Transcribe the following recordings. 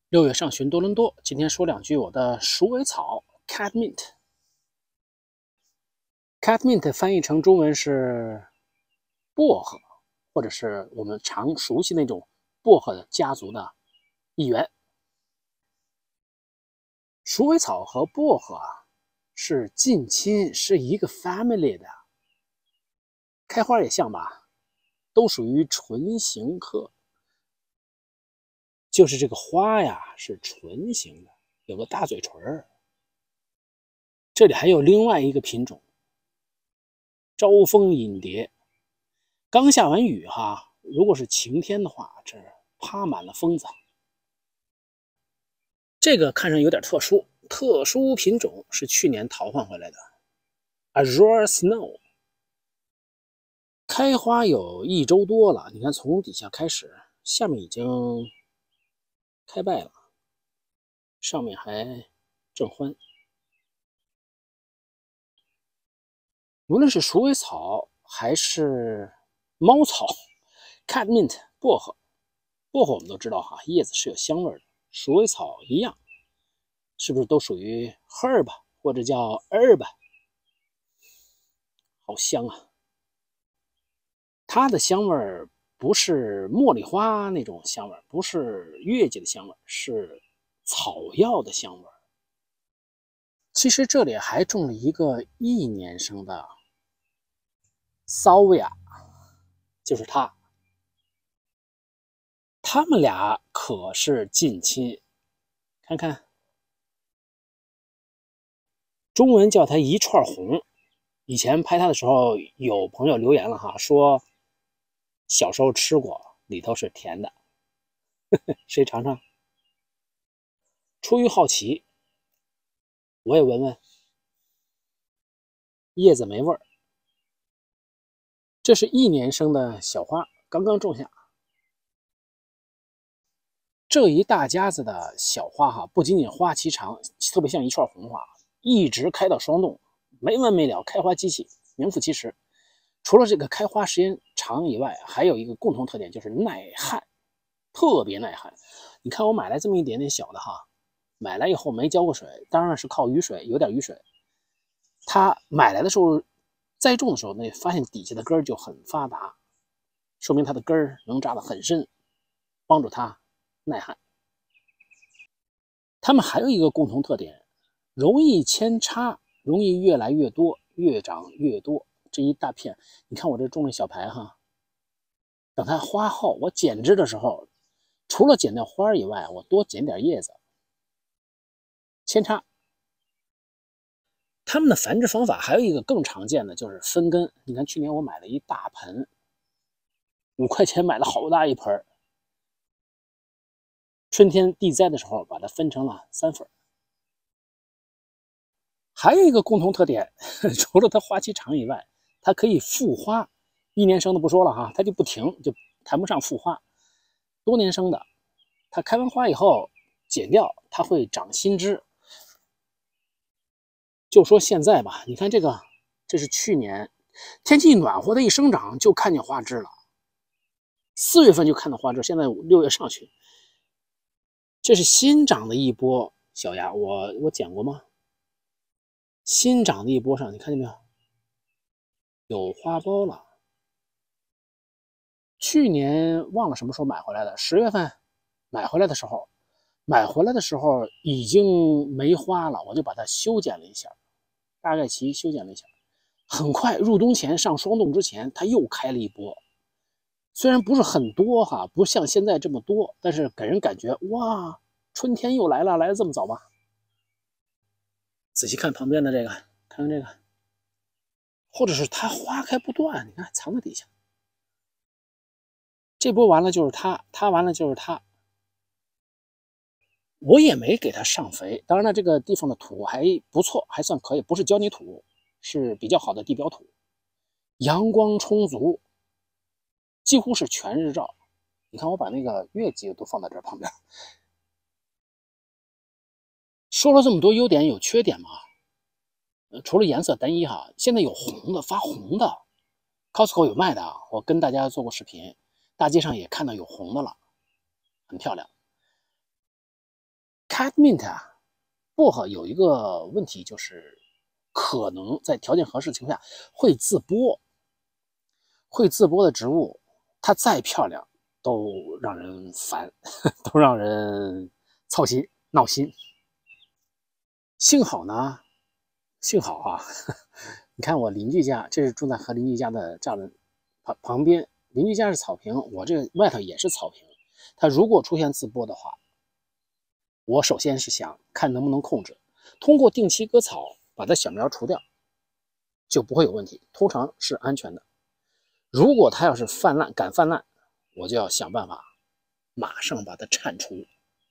6月上旬多伦多，今天说两句我的鼠尾草 Catmint。Catmint 翻译成中文是薄荷，或者是我们常熟悉那种薄荷的家族的一员。鼠尾草和薄荷是近亲，是一个 family 的。开花也像吧，都属于唇形科。就是这个花呀是唇形的，有个大嘴唇儿。这里还有另外一个品种，招蜂引蝶。刚下完雨哈，如果是晴天的话，这趴满了蜂子。这个看上有点特殊，特殊品种是去年淘换回来的 Azure Snow。开花有1周多了，你看从底下开始，下面已经开败了，上面还正欢。无论是鼠尾草还是猫草 Catmint 薄荷我们都知道哈，叶子是有香味的，鼠尾草一样，是不是都属于 herb 或者叫 herb？ 好香啊！它的香味不是茉莉花那种香味，不是月季的香味，是草药的香味。其实这里还种了一个1年生的 Salvia， 就是它。他们俩可是近亲，看看，中文叫它一串红。以前拍它的时候，有朋友留言了哈，说小时候吃过，里头是甜的，谁尝尝？出于好奇，我也闻闻，叶子没味儿。这是1年生的小花，刚刚种下。这一大家子的小花哈，不仅仅花期长，特别像一串红花，一直开到霜冻，没完没了，开花机器名副其实。除了这个开花时间长以外，还有一个共同特点就是耐旱，特别耐旱。你看我买来这么一点点小的哈，买来以后没浇过水，当然是靠雨水，有点雨水。它买来的时候栽种的时候，那发现底下的根就很发达，说明它的根能扎得很深，帮助它耐旱。它们还有一个共同特点，容易扦插，容易越来越多，越长越多。这一大片，你看我这种的小排哈，等它花后，我剪枝的时候，除了剪掉花以外，我多剪点叶子，扦插。它们的繁殖方法还有一个更常见的，就是分根。你看去年我买了一大盆，5块钱买了好大一盆，春天地栽的时候把它分成了3份。还有一个共同特点，除了它花期长以外，它可以复花。1年生的不说了哈，它就不停，就谈不上复花。多年生的，它开完花以后剪掉，它会长新枝。就说现在吧，你看这个，这是去年天气暖和的一生长就看见花枝了，4月份就看到花枝，现在6月上旬，这是新长的一波小芽，我剪过吗？新长的一波上，你看见没有？有花苞了。去年忘了什么时候买回来的，10月份买回来的时候已经没花了，我就把它修剪了一下，大概其修剪了一下。很快入冬前上霜冻之前，它又开了一波，虽然不是很多哈，不像现在这么多，但是给人感觉哇，春天又来了，来得这么早吗？仔细看旁边的这个，看看这个，或者是它花开不断，你看藏在底下。这波完了就是它，它完了就是它。我也没给它上肥，当然了，这个地方的土还不错，还算可以，不是胶泥土，是比较好的地表土，阳光充足，几乎是全日照。你看我把那个月季都放在这旁边。说了这么多优点，有缺点吗？除了颜色单一哈，现在有红的，发红的 ，Costco 有卖的啊，我跟大家做过视频，大街上也看到有红的了，很漂亮。 Catmint 啊，薄荷有一个问题，就是可能在条件合适的情况下会自播。会自播的植物，它再漂亮都让人烦，都让人操心闹心。幸好呢，幸好啊，你看我邻居家，这是种在和邻居家的这样的旁边，邻居家是草坪，我这个外头也是草坪。它如果出现自播的话，我首先是想看能不能控制，通过定期割草把它小苗除掉，就不会有问题，通常是安全的。如果它要是敢泛滥，我就要想办法马上把它铲除。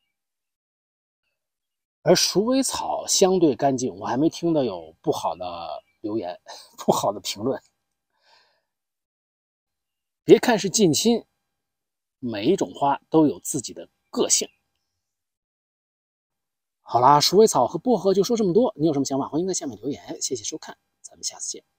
而鼠尾草相对干净，我还没听到有不好的留言、不好的评论。别看是近亲，每一种花都有自己的个性。好啦，鼠尾草和薄荷就说这么多，你有什么想法，欢迎在下面留言。谢谢收看，咱们下次见。